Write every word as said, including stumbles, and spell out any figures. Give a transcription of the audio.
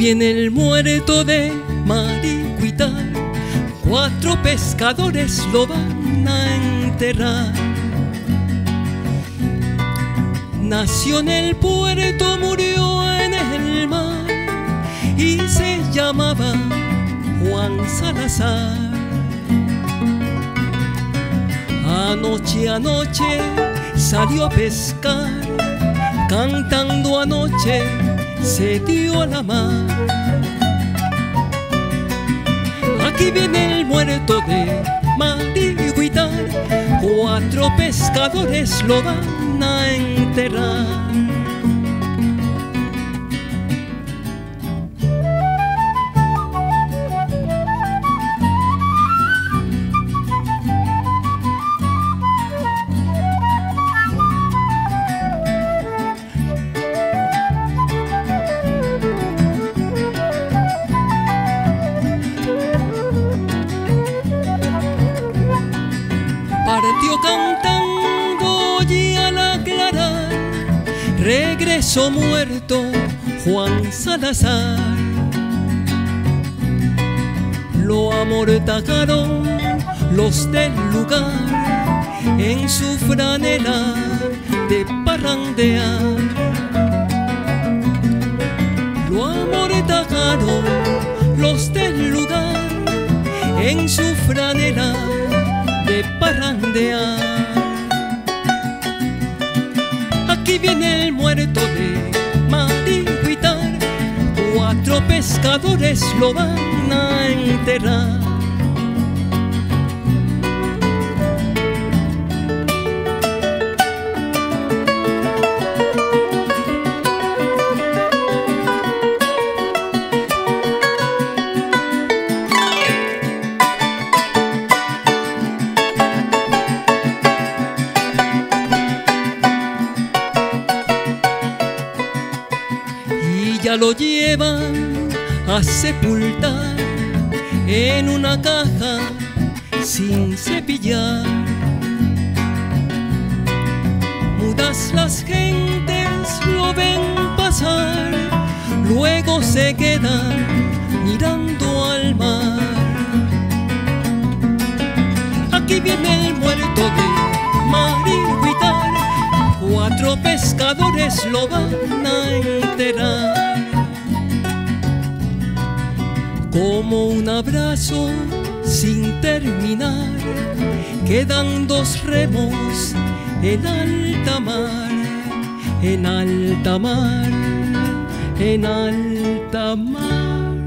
viene el muerto de Maricuitar, cuatro pescadores lo van a enterrar. Nació en el puerto, murió en el mar y se llamaba Juan Salazar. Anoche, anoche salió a pescar, cantando anoche se dio a la mar. Aquí viene el muerto de Maricuitar, cuatro pescadores lo van a enterrar. Partió cantando y al aclarar regresó muerto Juan Salazar. Lo amortajaron los del lugar en su franela de parrandear. Lo amortajaron los del lugar en su franela de parrandear. Aquí viene el muerto de Maricuitar, cuatro pescadores lo van a enterrar. Ya lo llevan a sepultar en una caja sin cepillar. Mudas las gentes lo ven pasar, luego se quedan mirando al mar. Aquí viene el muerto de Maricuitar, cuatro pescadores lo van a enterrar. Como un abrazo sin terminar, quedan dos remos en alta mar, en alta mar, en alta mar.